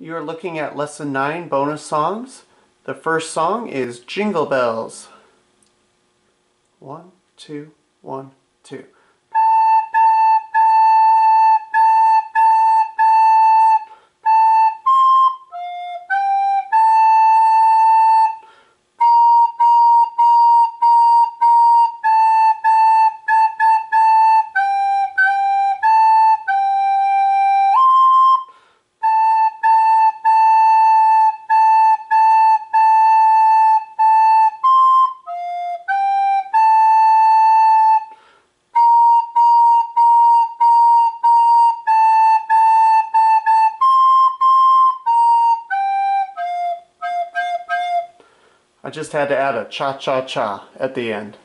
You're looking at Lesson 9 bonus songs. The first song is Jingle Bells. 1, 2, 1, 2. I just had to add a cha-cha-cha at the end.